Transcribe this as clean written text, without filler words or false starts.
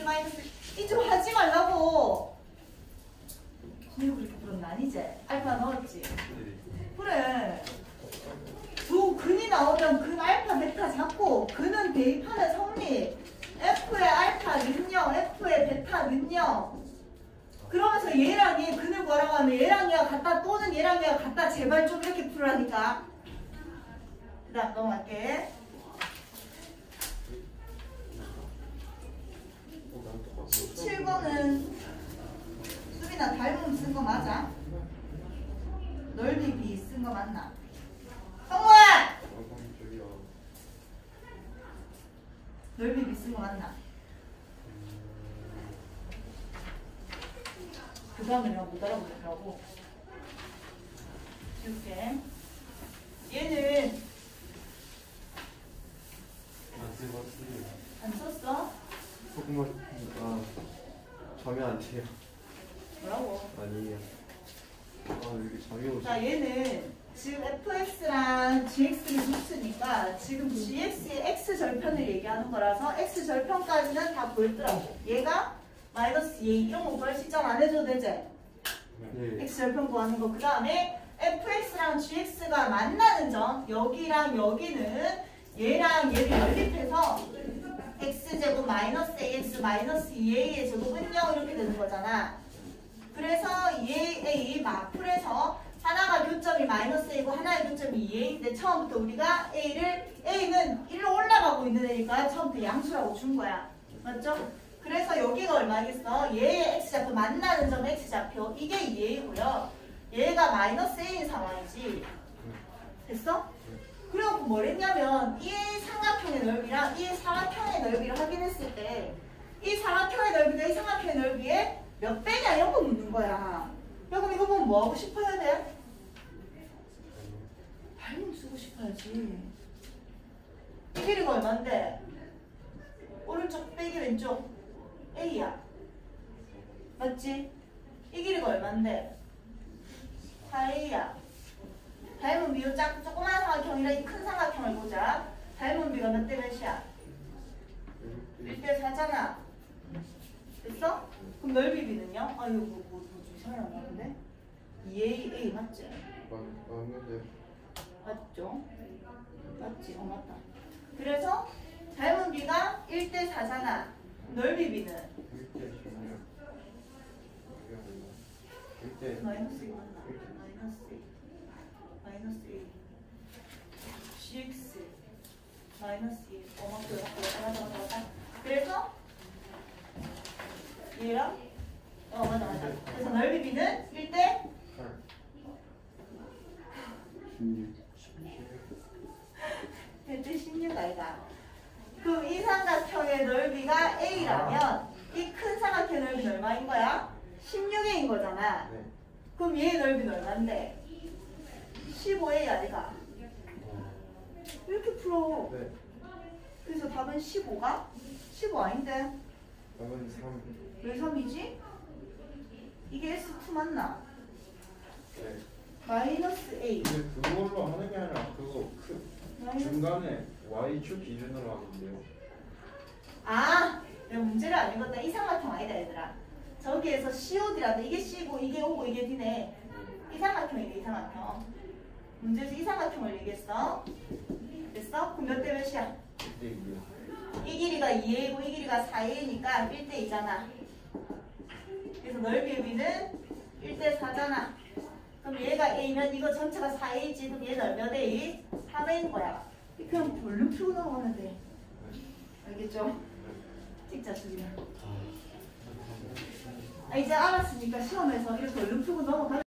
마이너스 이쪽 하지 말라고. 이거 그렇게 풀었나 아니지? 알파 넣었지? 그래. 두 근이 나오면 근 알파 베타 잡고 근은 대입하는 성립. F의 알파는요, F의 베타는요. 그러면서 얘랑 얘 근을 뭐라고 하면 얘랑 얘가 같다 또는 얘랑 얘가 같다. 제발 좀 이렇게 풀으라니까. 그 다음 넘어갈게. 7번은 수빈아 닮음 쓴 거 맞아? 넓이 B 쓴 거 맞나? 성우야! 넓이 B 쓴 거 맞나? 그 다음에 내가 못 알아보더라고. 지울게. 얘는 안 썼어? 조금만 점이 안 돼요. 뭐라고? 아니에요. 여기 점이 오지. 자, 얘는 지금 fx랑 gx를 줬으니까 지금 gx의 x절편을 얘기하는 거라서 x절편까지는 다 보였더라고. 얘가 마이너스 2 이런 거 구할 시점 안 해줘도 되지? 네. x절편 구하는 거. 그 다음에 fx랑 gx가 만나는 점 여기랑 여기는 얘랑 얘를 연립해서 x제곱 마이너스 ax 마이너스 2a의 제곱은요 이렇게 되는 거잖아. 그래서 2a 마풀에서 하나가 교점이 마이너스 a고 하나의 교점이 2a인데 처음부터 우리가 a는 1로 올라가고 있는 애니까 처음부터 양수라고 준 거야. 맞죠? 그래서 여기가 얼마겠어? 얘의 x좌표 만나는 점 x좌표 이게 2a고요. 얘가 마이너스 a인 상황이지. 됐어? 그래갖고 뭘 했냐면 이 삼각형의 넓이랑 이 사각형의 넓이를 확인했을 때 이 사각형의 넓이가 이 사각형의 넓이에 몇 배냐 이런 거 묻는 거야. 야 그럼 이거 보면 뭐 하고 싶어야 돼? 닮음 쓰고 싶어야지. 이 길이가 얼만데? 오른쪽 빼기 왼쪽 A야. 맞지? 이 길이가 얼만데? 4A야. 닮은 비율 조그만 사각형이라 이 큰 사각형을 보자. 닮은 비가 몇 대 몇이야? 1대 4잖아. 됐어? 그럼 넓이 비는요? 아 이거 뭐 이상하게 안 나는데? 2A 맞지? 맞는데. 맞죠? 맞지? 맞다. 그래서 닮은 비가 1대 4잖아. 넓이 비는? 1대 마이너스 2 맞나? 마이너스 1 GX 마이너스 1 맞다. 그래서 얘랑 맞아. 그래서 넓이 비는 1대 1대 16 아이가. 그럼 이 삼각형의 넓이가 A라면 이 큰 삼각형의 넓이는 얼마인 거야? 16A인 거잖아. 네. 그럼 얘의 넓이는 얼만데? 15A 아니가? 이렇게 풀어. 네. 그래서 답은 15가? 15 아닌데? 답은 3. 왜 3이지? 이게 S2 맞나? 네. 마이너스 A. 근데 그걸로 하는 게 아니라 그거 중간에 y축 기준으로 하는데요. 아! 내가 문제를 안 읽었다. 이 삼각형 아니다 얘들아. 저기에서 COD라는데 이게 C고 이게 O고 이게 D네. 이 삼각형이네 이 삼각형. 문제에서 이 삼각형을 얘기했어. 됐어? 그럼 몇 대 몇이야? 1대 2요. 이 길이가 2a고 이 길이가 4a니까 1대 2잖아. 그래서 넓이의 비는 1대 4잖아. 그럼 얘가 a면 이거 전체가 4a지. 그럼 얘는 몇 a? 3a인 거야. 그냥 볼륨 풀고 넘어가면 돼. 알겠죠? 찍자 수빈아. 이제 알았으니까 시험에서 이렇게 볼륨 풀고 넘어가.